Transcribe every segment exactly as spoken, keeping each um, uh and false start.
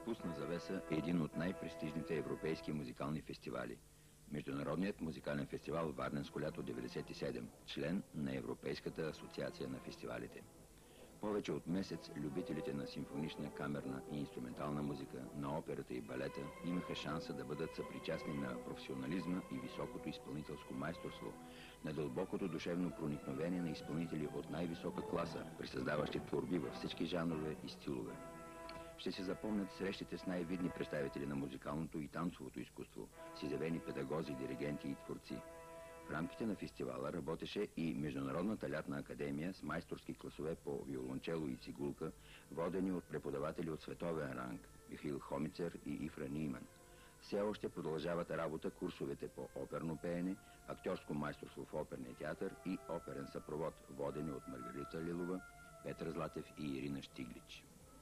спусна завеса един от най-престижните европейски музикални фестивали – Международният музикален фестивал Варненско лято деветдесет и седем, член на Европейската асоциация на фестивалите. Повече от месец любителите на симфонична, камерна и инструментална музика, на операта и балета имаха шанса да бъдат съпричастни на професионализма и високото изпълнителско майсторство, на дълбокото душевно проникновение на изпълнители от най-висока класа, присъздаващи творби във всички жанрове и стилове. Ще се запомнят срещите с най-видни представители на музикалното и танцовото изкуство, с изявени педагози, диригенти и творци. В рамките на фестивала работеше и Международната лятна академия с майсторски класове по виолончело и цигулка, водени от преподаватели от световен ранг Михаил Хомицер и Ифра Ниман. Все още продължават работа курсовете по оперно пеене, актьорско майсторство в оперния театър и оперен съпровод, водени от Маргарита Лилова, Петър Златев и Ирина Штиглич.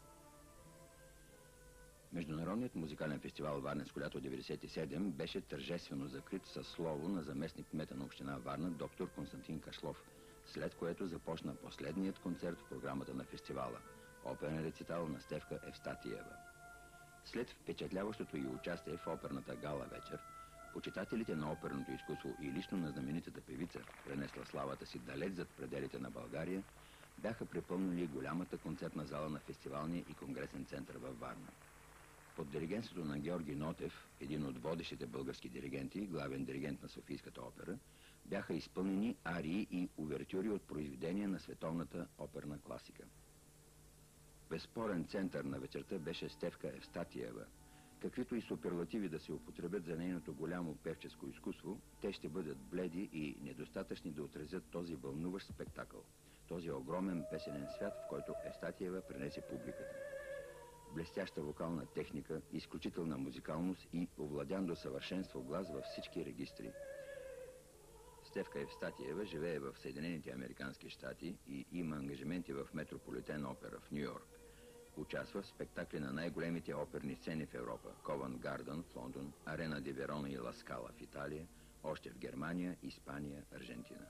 Международният музикален фестивал Варненско лято деветдесет и седем беше тържествено закрит със слово на заместник-кмета на община Варна доктор Константин Кашлов, след което започна последният концерт в програмата на фестивала – оперен рецитал на Стефка Евстатиева. След впечатляващото й участие в оперната гала вечер, почитателите на оперното изкуство и лично на знаменитата певица, пренесла славата си далеч зад пределите на България, бяха препълнили голямата концертна зала на фестивалния и конгресен център във Варна. Под диригентството на Георги Нотев, един от водещите български диригенти, главен диригент на Софийската опера, бяха изпълнени арии и увертюри от произведения на световната оперна класика. Безспорен център на вечерта беше Стефка Евстатиева. Каквито и суперлативи да се употребят за нейното голямо певческо изкуство, те ще бъдат бледи и недостатъчни да отразят този вълнуващ спектакъл, този огромен песенен свят, в който Евстатиева пренесе публиката. Блестяща вокална техника, изключителна музикалност и овладян до съвършенство глас във всички регистри. Стефка Евстатиева живее в Съединените американски щати и има ангажименти в Метрополитен опера в Ню Йорк. Участва в спектакли на най-големите оперни сцени в Европа – Ковент Гарден в Лондон, Арена ди Верона и Ла Скала в Италия, още в Германия, Испания, Аржентина.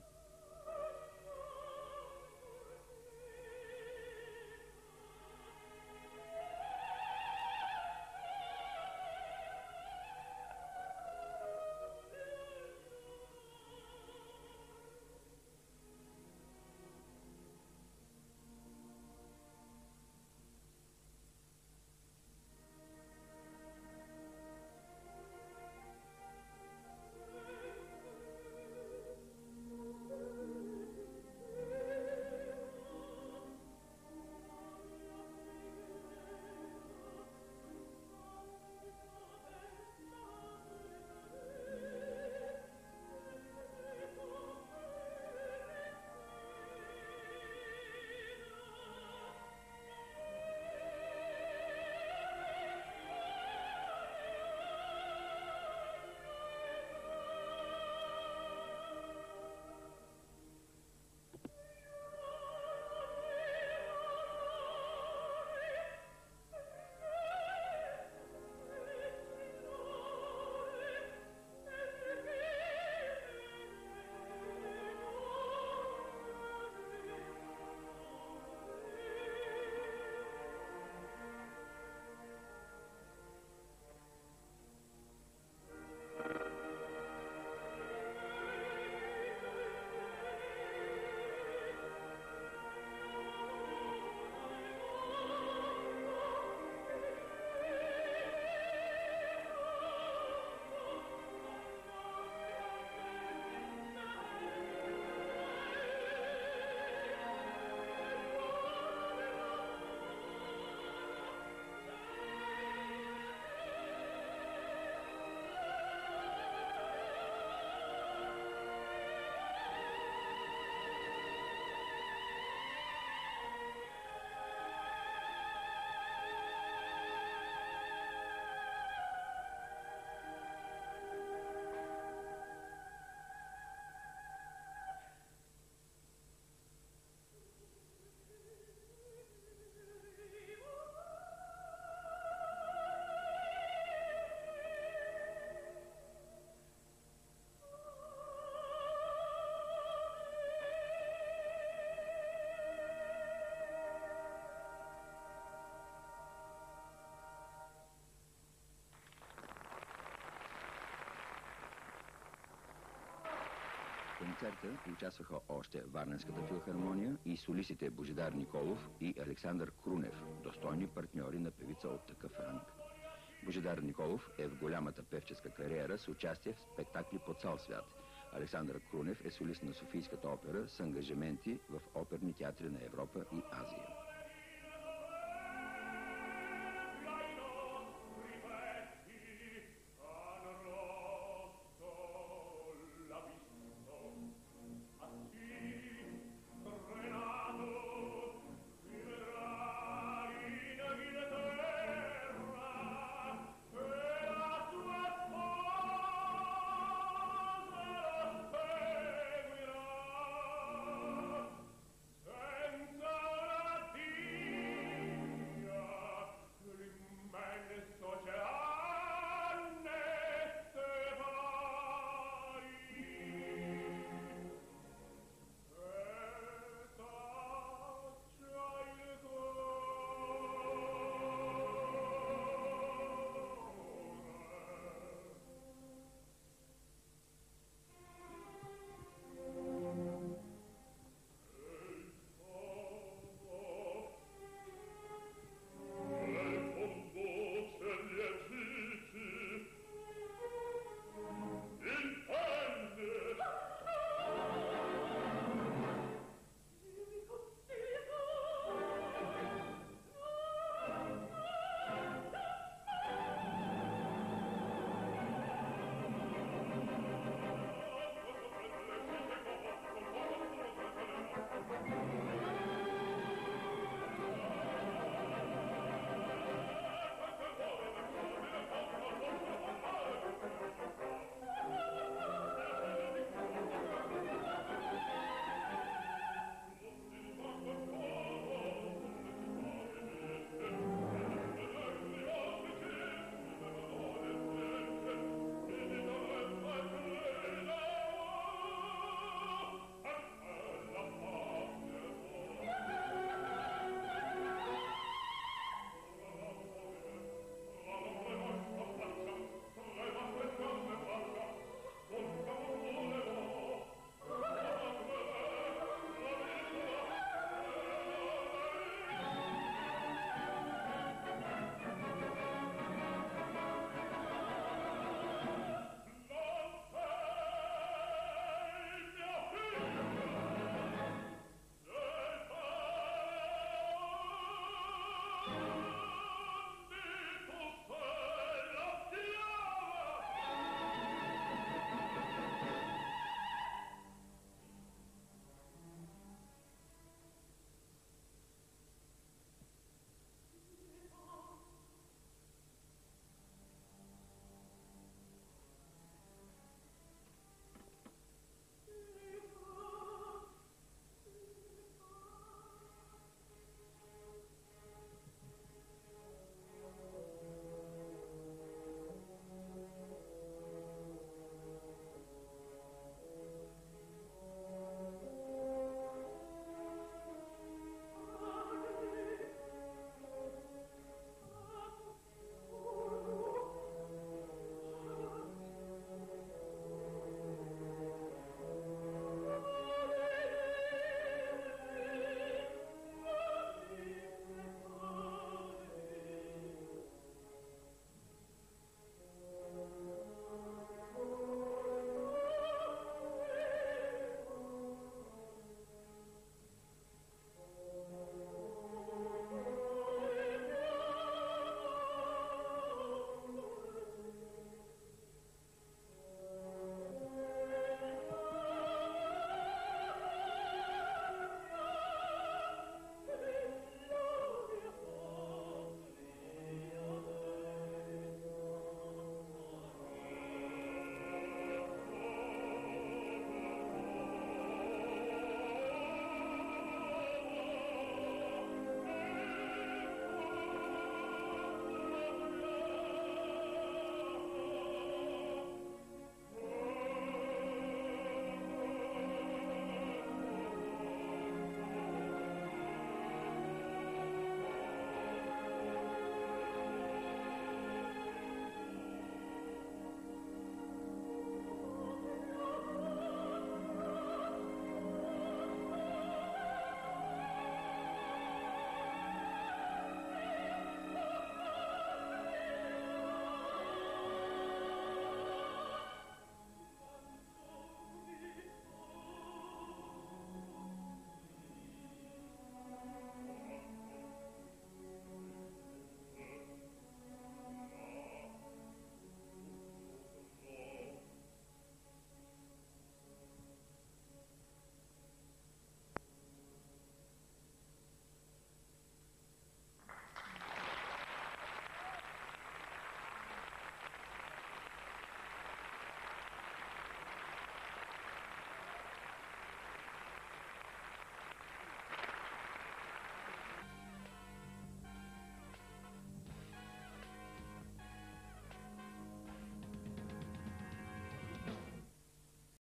концерта участваха още Варненската филхармония и солистите Божидар Николов и Александър Крунев, достойни партньори на певица от такъв ранг. Божидар Николов е в голямата певческа кариера с участие в спектакли по цял свят. Александър Крунев е солист на Софийската опера с ангажименти в оперни театри на Европа и Азия.